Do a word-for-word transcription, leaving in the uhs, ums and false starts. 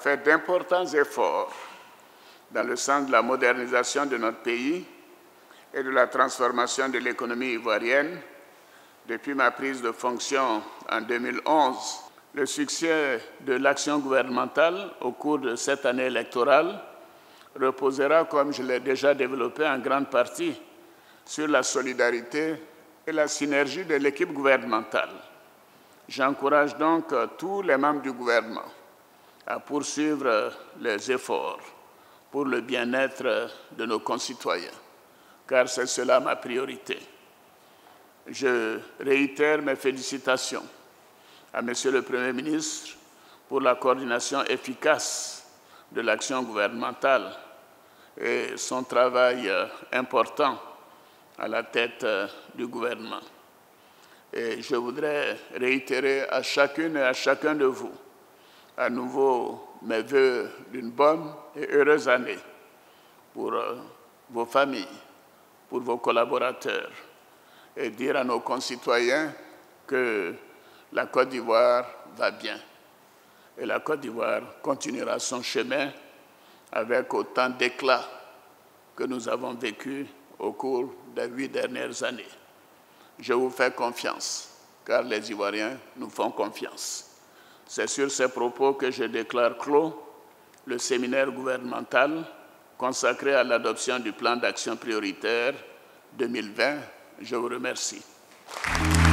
fait d'importants efforts dans le sens de la modernisation de notre pays et de la transformation de l'économie ivoirienne depuis ma prise de fonction en deux mille onze. Le succès de l'action gouvernementale au cours de cette année électorale reposera, comme je l'ai déjà développé en grande partie, sur la solidarité et la synergie de l'équipe gouvernementale. J'encourage donc tous les membres du gouvernement à poursuivre les efforts pour le bien-être de nos concitoyens, car c'est cela ma priorité. Je réitère mes félicitations à Monsieur le Premier ministre pour la coordination efficace de l'action gouvernementale et son travail important à la tête du gouvernement. Et je voudrais réitérer à chacune et à chacun de vous à nouveau mes vœux d'une bonne et heureuse année pour euh, vos familles, pour vos collaborateurs, et dire à nos concitoyens que la Côte d'Ivoire va bien. Et la Côte d'Ivoire continuera son chemin avec autant d'éclat que nous avons vécu au cours des huit dernières années. Je vous fais confiance, car les Ivoiriens nous font confiance. C'est sur ces propos que je déclare clos le séminaire gouvernemental consacré à l'adoption du plan d'action prioritaire deux mille vingt. Je vous remercie.